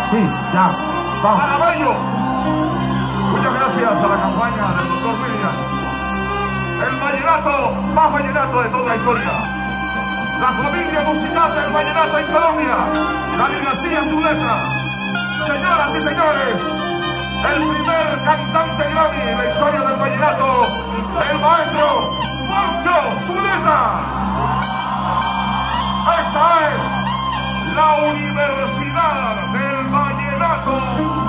Sí, ya. Vamos. Caraballo. Muchas gracias a la campaña del doctor William. El vallenato más vallenato de toda la historia. La familia musical del vallenato en Colombia. David García en su letra. Señoras y señores, el primer cantante Grammy en la historia del vallenato, el maestro Moncho Zuleta. Esta es la Universidad del Vallenato.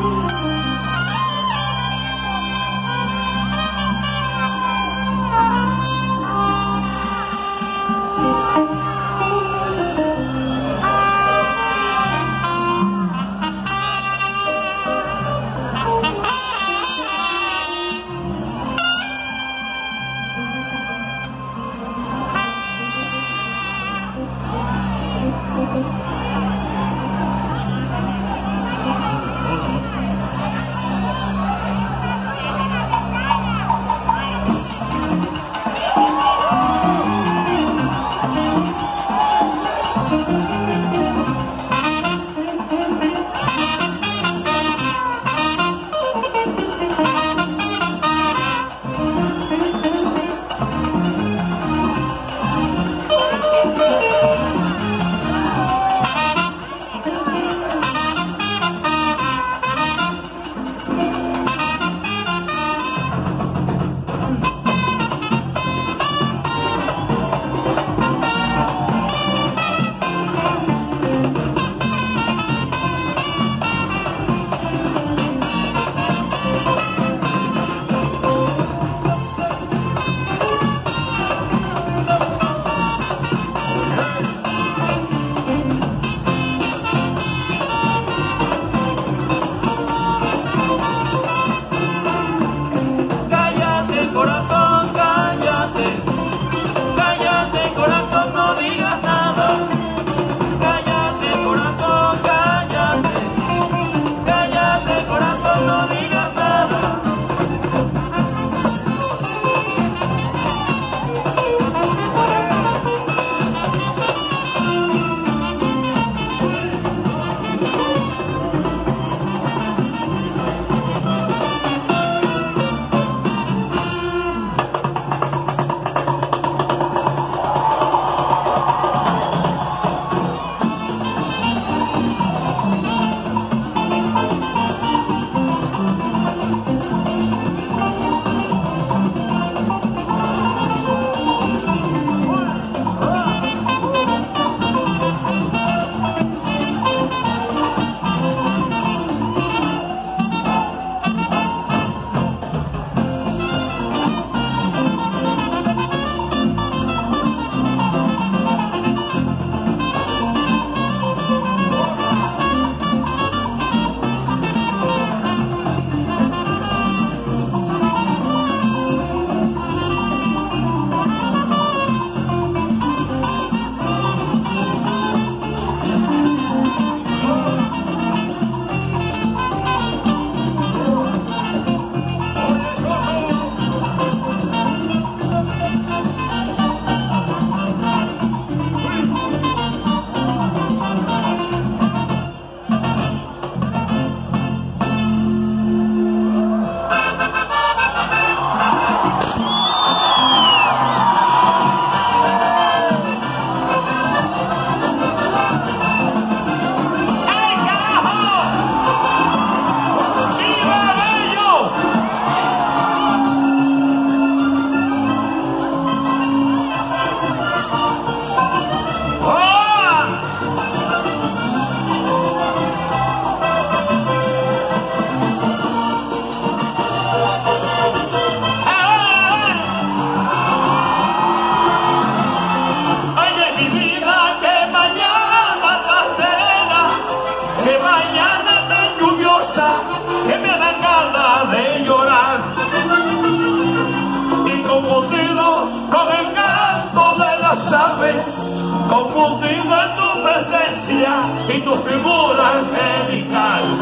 confundido en tu presencia y tu figura angelical.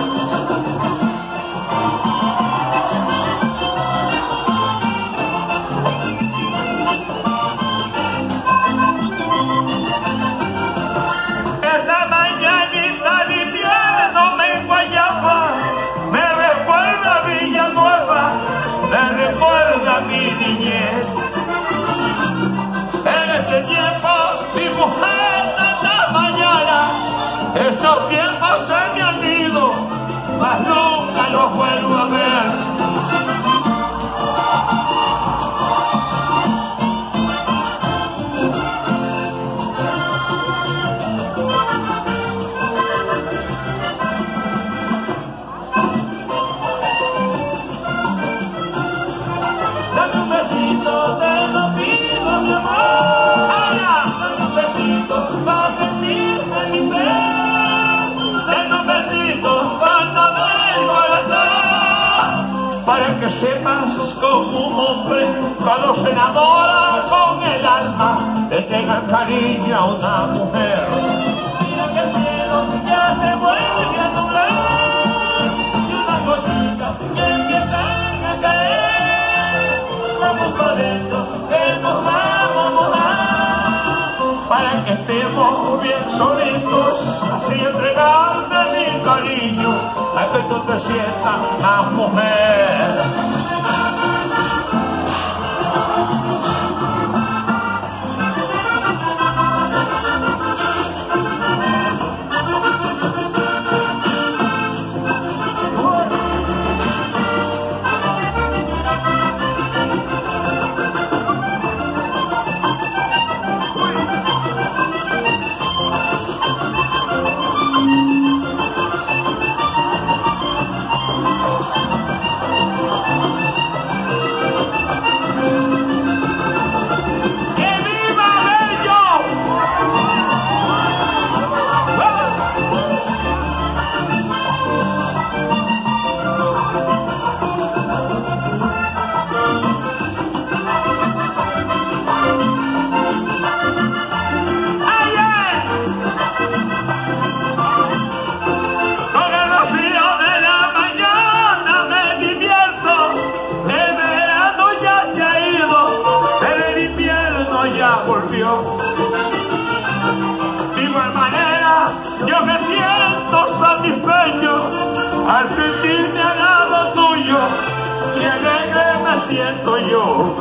Esa mañanita diciéndome Muchos tiempos se me han ido, mas nunca los vuelvo a ver. Dame un besito, te lo pido, mi amor. Dame un besito para sentirme mi ser. Dame un besito cuando me corazón, para que sepas como un hombre cuando se enamora con el alma le tenga cariño a una mujer. Mira que el cielo ya se vuelve a nublar y unas gotitas que empiezan a caer. Vamos para dentro, que nos vamos a mojar, para que estemos bien solitos, así entregarte mi cariño, a que tú te sientas más mujer. Ya volvió. De igual manera yo me siento satisfecho al sentirme al lado tuyo y alegre me siento yo.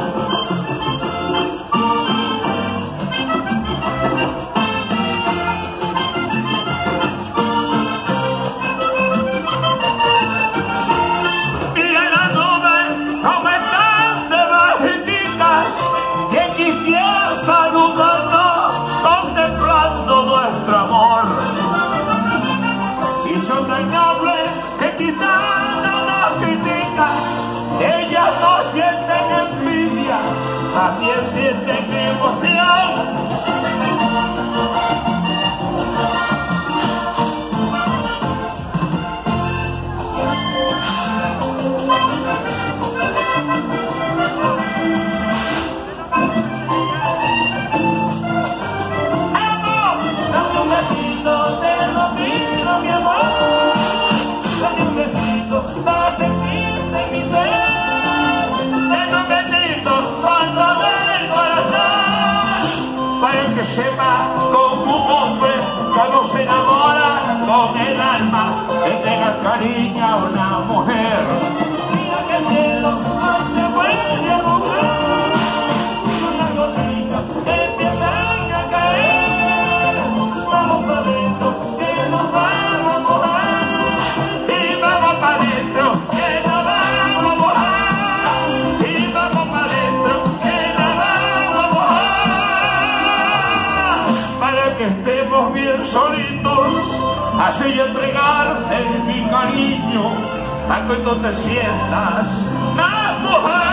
Saludando, contemplando nuestro amor. Y son entrañable que quizás no nos critican, ellas no sienten envidia, también sienten emoción. Te lo pido, mi amor, dame un besito para sentirte mi ser. Dame un besito cuando del corazón, para que sepa como un hombre cuando se enamora con el alma que tenga cariño a una mujer. Mira que el cielo hoy se vuelve a mover y unas gotitas empiezan a caer. Vamos para adentro, que nos vamos a mojar. Y vamos para adentro, que nos vamos a mojar. Y vamos para adentro, que nos vamos a mojar. Para que estemos bien solitos, así entregarte mi cariño, para que tú te sientas más mujer.